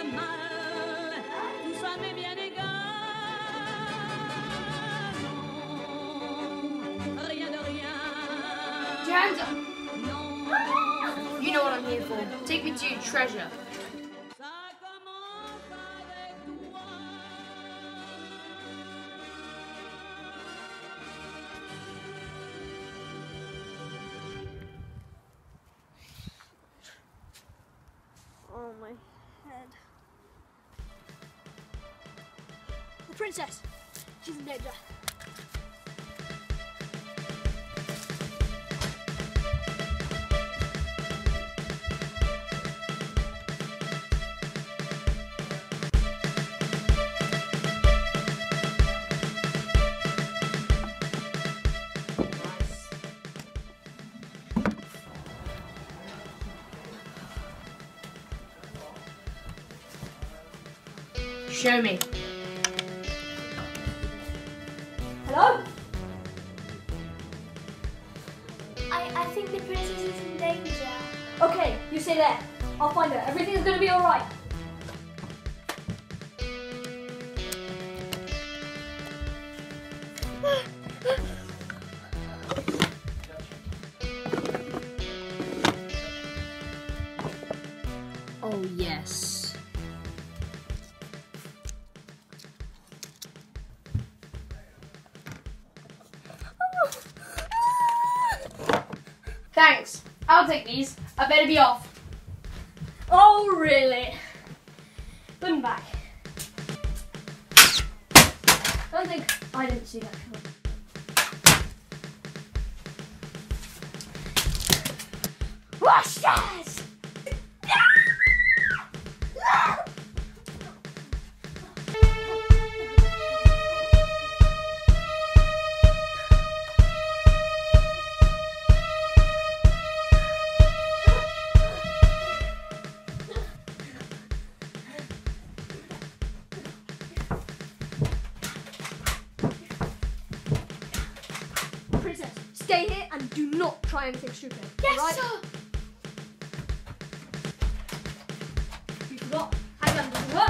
mal, tout ça m'est bien égal. Non, rien de rien. Put your hands up. You know what I'm here for. Take me to your treasure. Oh, my head. The princess. She's in danger. Show me. Hello? I think the princess is in danger. Okay, you stay there. I'll find her. Everything's gonna be alright. Oh, yes. Thanks. I'll take these. I better be off. Oh, really? Put him back. Don't think I didn't see that coming. Wash that! Princess, stay here and do not try anything stupid. Yes, right? sir. You forgot. Handgun doesn't work.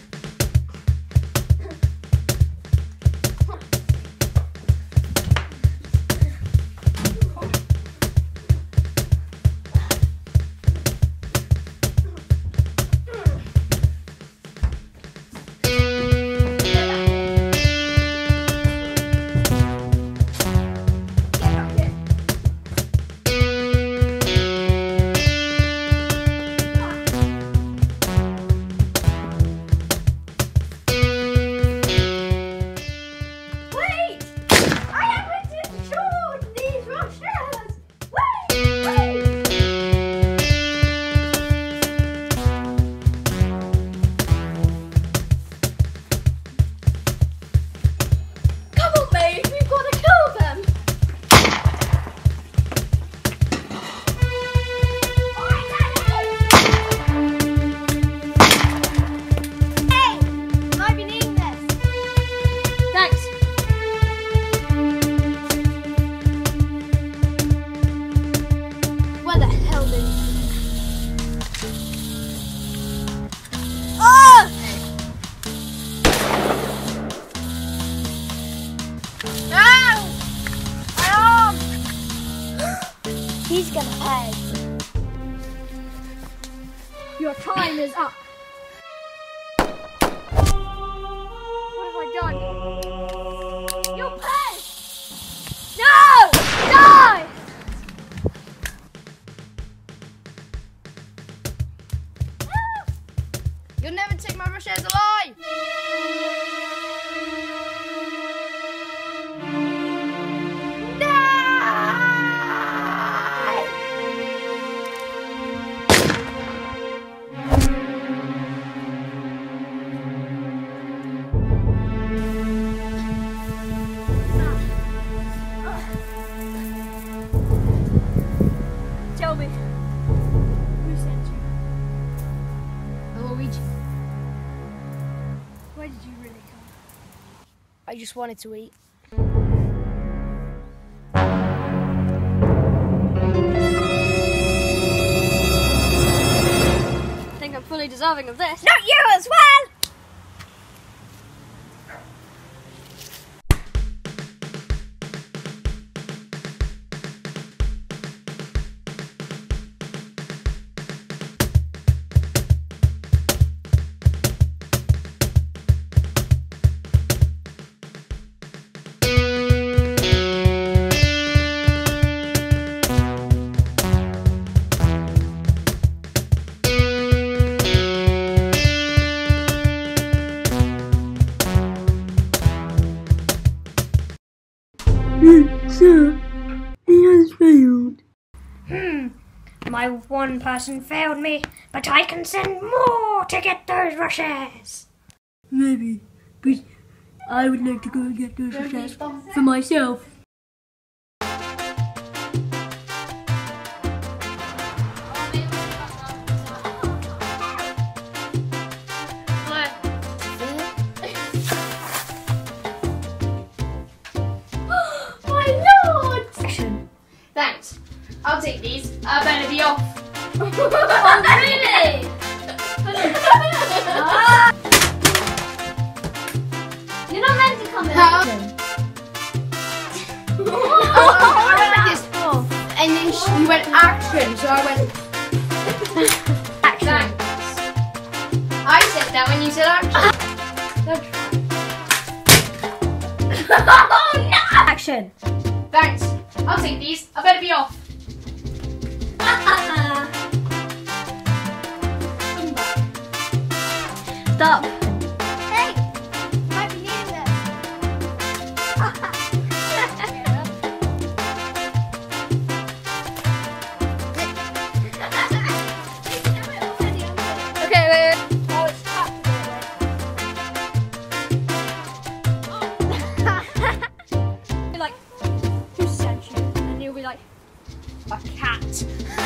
He's gonna pay. Your time is up. What have I done? You'll pay! No! Die! You'll never take my Rochers alive! Tell me, who sent you? Luigi, Why did you really come? I just wanted to eat. I think I'm fully deserving of this. Not you as well! Sir, he has failed. My one person failed me, but I can send more to get those rushes. Maybe, but I would like to go and get those success for myself. Thanks. I'll take these. I better be off. Oh, really? You're not meant to come in. I went like this, and then you went action, so I went action. I said that when you said action. Oh no! Action. Thanks. I'll take these. I better be off. Stop. Hey! Might be needing this. Okay, wait. Oh, it's stuck. Be like, who sent you? And you'll be like, A cat.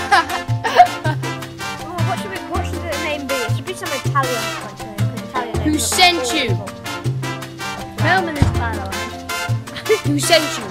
what should the name be? It should be some Italian like name. 'Cause Italian names Who are sent you? awful. Film in this panel. Who sent you?